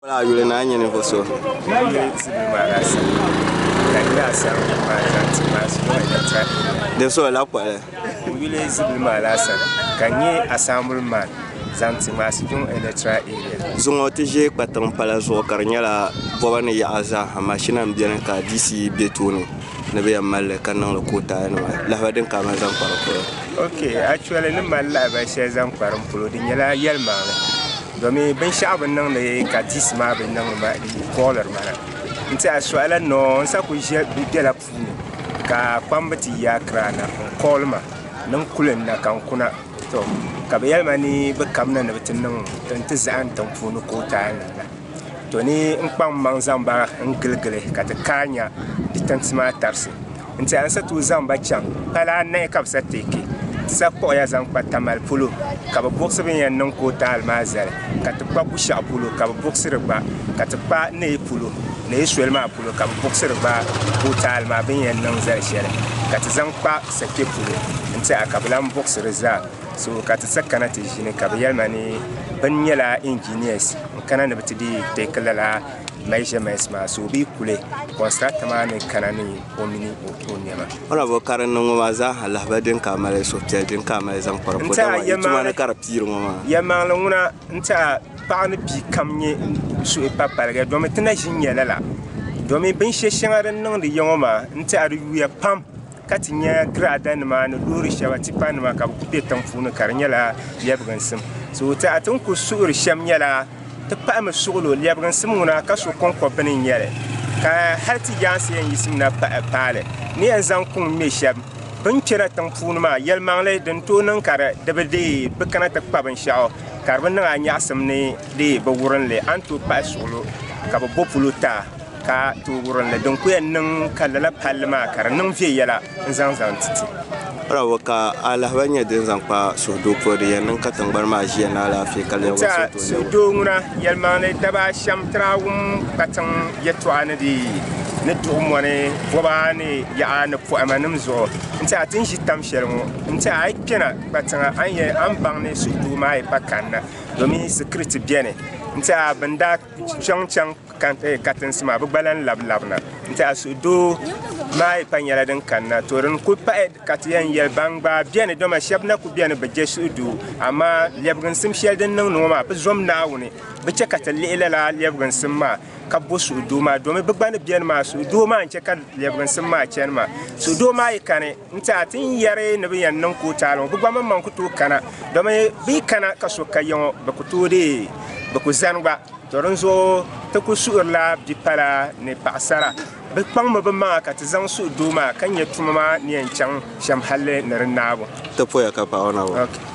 Wala yule na nyene foso. De so la kwale. Yule zibil malasa. Kanye assemble man. Zanti masjun electra area. Zongo TG patron pala zo karnyala bobane ya aza machine bien ka disi betoni. Ne be yamal kanan lo kota no la waden ka mazan parko. Okay, actually le mal la ba she zan param pulo di nyala yelma. Domi ben sha'ban nan le ka disma ben nan ma di color mara. Nta aswala no sa ku je de la funi. Ka pambati ya krana kolma nan kulen na kan kuna to ka be yelma ni be kamna na bitin nan tan ta zan tan funu kota na. To ni in kpam man zamba ngilgile ka ta kanya ditantsima tarsi nti ansa tu zamba cham pala ne ka bsa teke sa ko ya zan patamal pulu ka ba boxe ben yan nan ko tal mazal ka ta pa busha pulu ka ba boxe ba ka ta pa ne pulu ne suel ma pulu ka ba boxe ba ko tal ma ben yan nan zar shere ka ta zan pa sa ke pulu nti aka blam boxe za so ka ta sakana ti shine ka ba yalmani ban yala engineers kana ne bitidi tekalala measurements ma so bi kule constamment ne kana ni omini onyama ona bo karan no waza Allah badin kamare so tedin kamare zan farko da tuma na karapir mama yama nguna nta paani bi kamnye so e paparga do me tana jinyala la do me bin sheshangaran nan ri yoma nta ariya pam katinya grada ni ma no duri shawati pan ma ka ku petan funu karnyala yabgan sim so ta atun ku sur shamnyala ta pa ma suglo yabgan sim nguna ka so kon ko benin yele ka halti jansi en yisim na pa pale ni en zan kun me shab bin kira tan funu ma yelmangle den to nan kare da be de bikana ta pa ban shawo karbin nan anya asam ne de ba wurin le an to pa suglo ka ba bopuluta ka to wurin le don ku yan nan kallala palma kar nan fe yala zan titi rawa ka alahbanya din zan pa so do ko de yan ka tambar ma ji na la fe kalle wa so do nguna yalma ne daba sham trawum patan yeto anadi ne to mone boba ne ya an fu amanum zo nta tin shi tam shermo nta ai kena patan an ye an bang ne su do mai pakanna domin secret biene nta banda chang kan katin sima bu balan labna nta su do mai panyala den kanna torin ku pa katiyan yel bangba biene do ma shabna ku biene be jesu du amma lebgan sim shelden nan no ma be zom nawuni be chekata lela la lebgan sim ma ka bo su do ma do me be bana biene ma su do ma nche ka lebgan sim ma chen ma su do ma ikane nta tin yare ne be yan nan ku talon bu gbama man ku to kana do me bi kana ka so kayon be ku to de be ku zangba torin zo ta ku su'urla bi pala ne pasara be pang ma be ma ka ti zang su do ma kan ye tuma ma ni en chang sham halle na rinabo ta poya ka pa ona okay